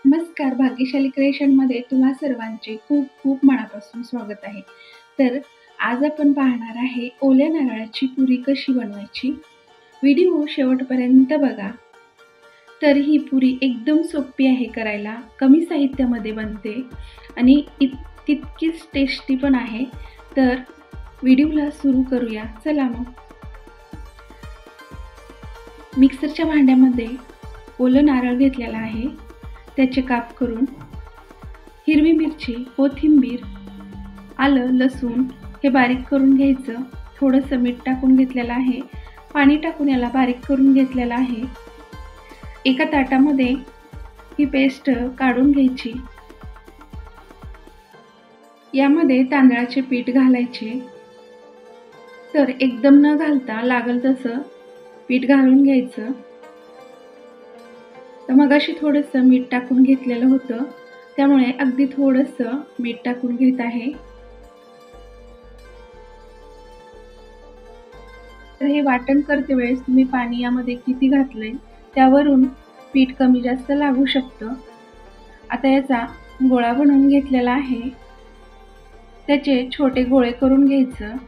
नमस्कार, भाग्यशाली क्रिएशनमध्ये तुम्हा सर्वांचे खूप खूप मनापासून स्वागत आहे. तर आज आपण पाहणार आहे ओल्या नारळाची पुरी कशी बनवायची. व्हिडिओ शेवटपर्यंत बघा. तर ही पुरी एकदम सोपी आहे करायला, कमी साहित्यामध्ये बनते आणि तितकीच टेस्टी पण आहे. तर व्हिडिओला सुरू करूया. चला मग. मिक्सरच्या भांड्यामध्ये ओलं नारळ घेतलेला आहे. त्याचे काप करून हिरवी मिरची, कोथिंबीर, आलं, लसूण हे बारीक करून घ्यायचं. थोडंसं मीठ टाकून घेतलेलं आहे. पाणी टाकून याला बारीक करून घेतलेलं आहे. एका ताटामध्ये ही पेस्ट काढून घ्यायची. यामध्ये तांदळाचे पीठ घालायचे. तर एकदम न घालता लागल तसं पीठ घालून घ्यायचं. तर मगाशी थोडंसं मीठ टाकून घेतलेलं होतं, त्यामुळे अगदी थोडंसं मीठ टाकून घेत आहे. तर हे वाटण करते वेळेस तुम्ही पाणी यामध्ये किती घातलंय त्यावरून पीठ कमी जास्त लागू शकतं. आता याचा गोळा बनवून घेतलेला आहे. त्याचे छोटे गोळे करून घ्यायचं.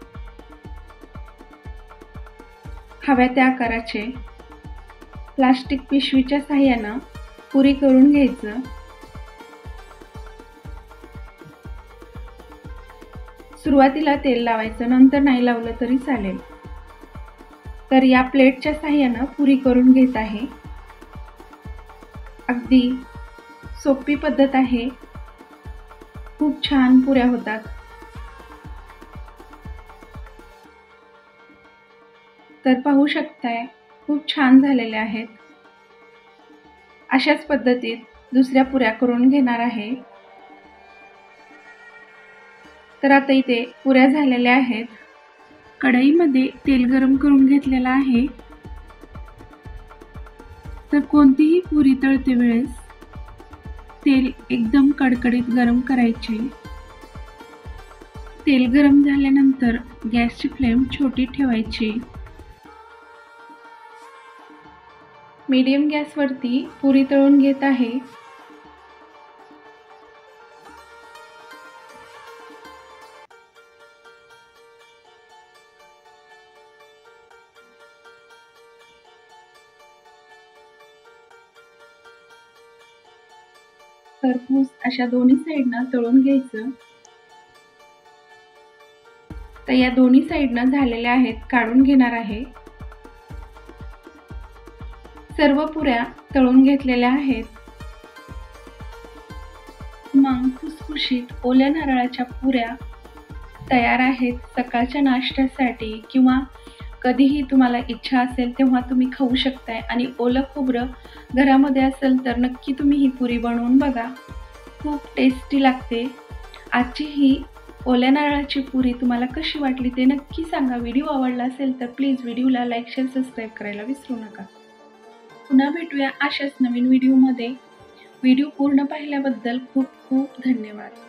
हव्या त्या आकाराचे प्लास्टिक पिशवीच्या साहाय्यानं पुरी करून घ्यायचं. सुरुवातीला तेल लावायचं, नंतर नाही लावलं तरी चालेल. तर या प्लेटच्या साहाय्यानं पुरी करून घेत आहे. अगदी सोपी पद्धत आहे. खूप छान पुऱ्या होतात. तर पाहू शकताय खूप छान झालेल्या आहेत. अशाच पद्धतीत दुसऱ्या पुऱ्या करून घेणार आहे. तर आता इथे पुऱ्या झालेल्या आहेत. कढईमध्ये तेल गरम करून घेतलेलं आहे. तर कोणतीही पुरी तळते वेळेस तेल एकदम कडकडीत गरम करायचे. तेल गरम झाल्यानंतर गॅसची फ्लेम छोटी ठेवायची. मीडियम गॅसवरती पुरी तळून घेत आहे. खरपूस अशा दोन्ही साईडनं तळून घ्यायचं. तर या दोन्ही साईडनं झालेल्या आहेत, काढून घेणार आहे. सर्व पुऱ्या तळून घेतलेल्या आहेत. मग खुसखुशीत ओल्या नारळाच्या पुऱ्या तयार आहेत. सकाळच्या नाश्त्यासाठी किंवा कधीही तुम्हाला इच्छा असेल तेव्हा तुम्ही खाऊ शकताय. आणि ओलं खोबरं घरामध्ये असेल तर नक्की तुम्ही ही पुरी बनवून बघा. खूप टेस्टी लागते. आजची ही ओल्या नारळाची पुरी तुम्हाला कशी वाटली ते नक्की सांगा. व्हिडिओ आवडला असेल तर प्लीज व्हिडिओला लाईक, शेअर, सबस्क्राईब करायला विसरू नका. पुन्हा भेटूया अशाच नवीन व्हिडिओमध्ये. व्हिडिओ पूर्ण पाहिल्याबद्दल खूप खूप धन्यवाद.